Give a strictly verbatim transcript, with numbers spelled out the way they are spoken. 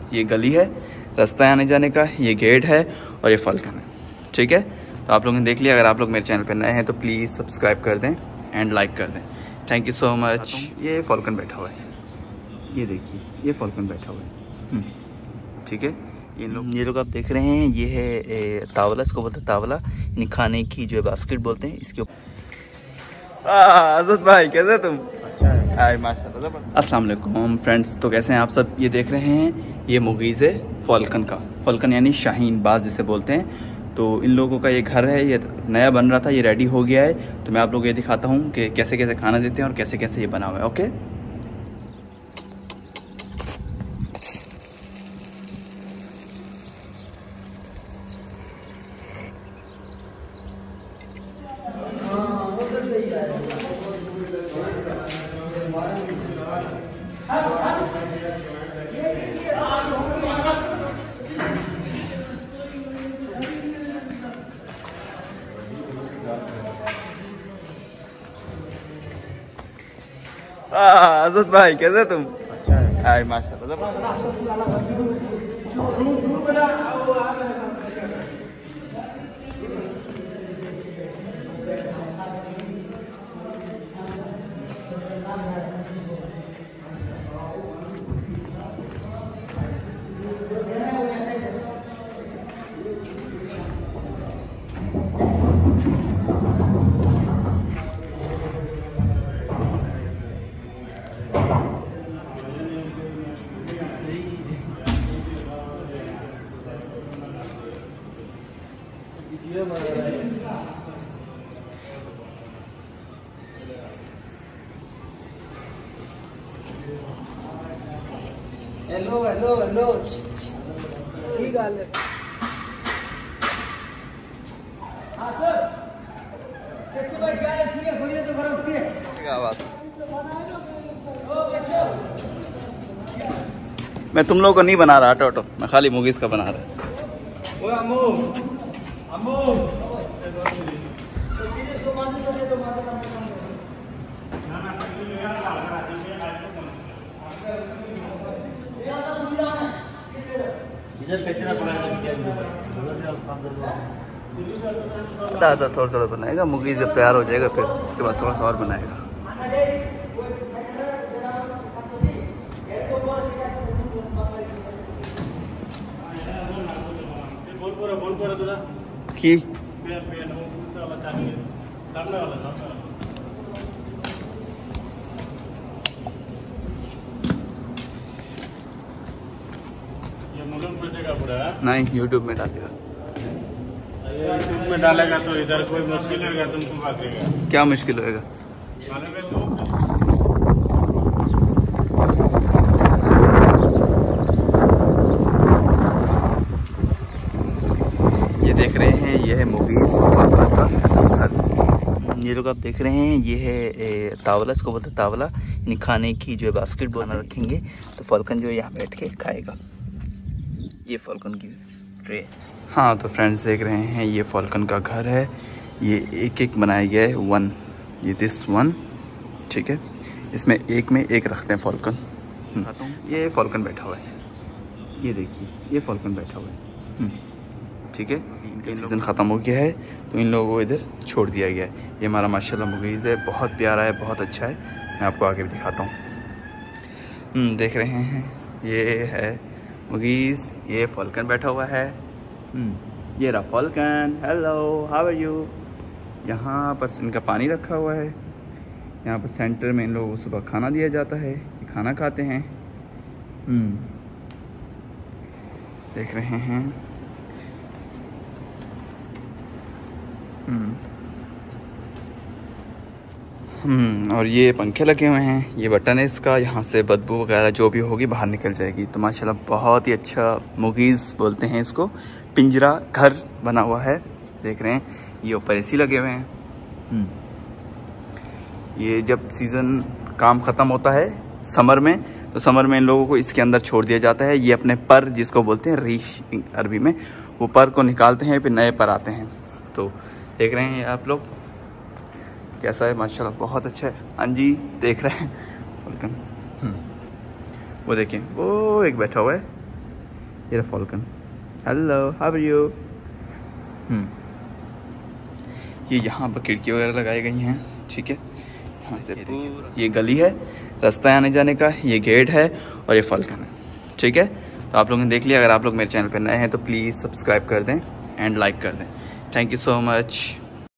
ये गली है, रास्ता है आने जाने का, ये गेट है और ये फाल्कन है। ठीक है, तो आप लोगों ने देख लिया। अगर आप लोग मेरे चैनल पर नए हैं तो प्लीज़ सब्सक्राइब कर दें एंड लाइक कर दें। Thank you so much. ये फाल्कन बैठा हुआ है, ये देखिए, ये फाल्कन बैठा हुआ है। ठीक है, ये लोग ये लोग आप देख रहे हैं, ये है ए, तावला, इसको बोलते हैं तावला, यानी खाने की जो बास्केट बोलते हैं इसके ऊपर। आज़द भाई कैसे तुम? अच्छा है माशाल्लाह। अस्सलाम वालेकुम फ्रेंड्स, तो कैसे हैं आप सब? ये देख रहे हैं, ये मुगीज़ है फाल्कन का, फाल्कन यानी शाहीन बाज जिसे बोलते हैं। तो इन लोगों का ये घर है, ये नया बन रहा था, ये रेडी हो गया है। तो मैं आप लोगों को ये दिखाता हूँ कि कैसे कैसे खाना देते हैं और कैसे कैसे ये बना हुआ है। ओके, आज़द भाई कैसे तुम? अच्छा है माशाल्लाह। हेलो हेलो हेलो की गल है? हाँ सर, सबसे भाई क्या है? ठीक है, खोलिए तो बड़ा उठिए। क्या आवाज़? मैं तुम लोगों को नहीं बना रहा ऑटो, मैं खाली मुगीज़ का बना रहा। ओए अम्मू अम्मू आधा आधा थोड़ा थोड़ा बनाएगा। मुगीज़ जब तैयार हो जाएगा फिर उसके बाद थोड़ा सा और बनाएगा। की नहीं, यूट्यूब में डालेगा। यूट्यूब में डालेगा तो इधर कोई मुश्किल होगा तुमको बातेगा। क्या मुश्किल होएगा? ये देख रहे हैं, ये है मुगीज़ फाल्कन का घर। ये लोग आप देख रहे हैं, ये है ए, तावला, इसको बोलते हैं तावला, यानी खाने की जो बास्केट बना रखेंगे तो फाल्कन जो है यहाँ बैठ के खाएगा। ये फाल्कन की ट्रे। हाँ तो फ्रेंड्स देख रहे हैं, ये फाल्कन का घर है। ये एक एक बनाया गया है, वन, ये दिस वन। ठीक है, इसमें एक में एक रखते हैं फाल्कन। ये फाल्कन बैठा हुआ है, ये देखिए, ये फाल्कन बैठा हुआ है। ठीक है, इनका सीज़न ख़त्म हो गया है तो इन लोगों को इधर छोड़ दिया गया है। ये हमारा माशाल्लाह मुगीज़ है, बहुत प्यारा है, बहुत अच्छा है। मैं आपको आगे भी दिखाता हूँ। देख रहे हैं, ये है मुगीज़, ये फाल्कन बैठा हुआ है। ये रहा falcon, hello how are you. यहाँ पर इनका पानी रखा हुआ है। यहाँ पर सेंटर में इन लोगों को सुबह खाना दिया जाता है, ये खाना खाते हैं। देख रहे हैं, हम्म और ये पंखे लगे हुए हैं, ये बटन है इसका, यहाँ से बदबू वगैरह जो भी होगी बाहर निकल जाएगी। तो माशाल्लाह बहुत ही अच्छा मुगीज़ बोलते हैं इसको। पिंजरा घर बना हुआ है, देख रहे हैं, ये ऊपर एसी लगे हुए हैं। ये जब सीज़न काम ख़त्म होता है समर में, तो समर में इन लोगों को इसके अंदर छोड़ दिया जाता है। ये अपने पर, जिसको बोलते हैं रीश अरबी में, वो पर को निकालते हैं, फिर नए पर आते हैं। तो देख रहे हैं आप लोग कैसा है, माशाल्लाह बहुत अच्छा है। हाँ जी देख रहे हैं, वेलकम। वो देखें, वो एक बैठा हुआ है, ये रहा falcon. Hello, how are you. Hmm ये यहाँ पर खिड़की वगैरह लगाई गई हैं, ठीक है। यहाँ से पूरा ये गली है, रास्ता है आने जाने का, ये गेट है और ये फॉल्कन है, ठीक है। तो आप लोगों ने देख लिया। अगर आप लोग मेरे चैनल पर नए हैं तो प्लीज़ सब्सक्राइब कर दें एंड लाइक कर दें। Thank you so much.